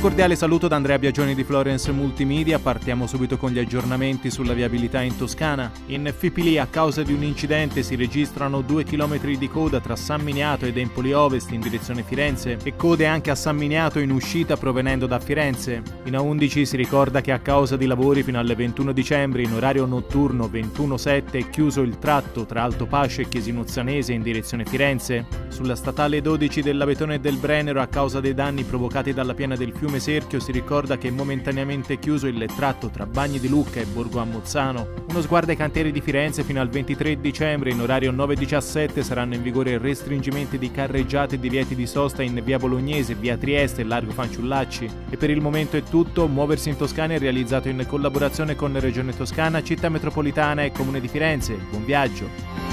cordiale saluto da Andrea Biagioni di Florence Multimedia. Partiamo subito con gli aggiornamenti sulla viabilità in Toscana. In Fipili, a causa di un incidente, si registrano 2 chilometri di coda tra San Miniato ed Empoli Ovest in direzione Firenze e code anche a San Miniato in uscita provenendo da Firenze. In A11 si ricorda che a causa di lavori fino alle 21 dicembre in orario notturno 21/7 è chiuso il tratto tra Altopasce e Chiesinuzzanese in direzione Firenze. Sulla statale 12 dell'Avetone e del Brennero, a causa dei danni provocati dalla piena del fiume Serchio, si ricorda che è momentaneamente chiuso il tratto tra Bagni di Lucca e Borgo Ammozzano. Uno sguardo ai cantieri di Firenze: fino al 23 dicembre in orario 9/17 saranno in vigore restringimenti di carreggiate e divieti di sosta in via Bolognese, via Trieste e largo Fanciullacci. E per il momento è tutto. Muoversi in Toscana è realizzato in collaborazione con Regione Toscana, Città Metropolitana e Comune di Firenze. Buon viaggio!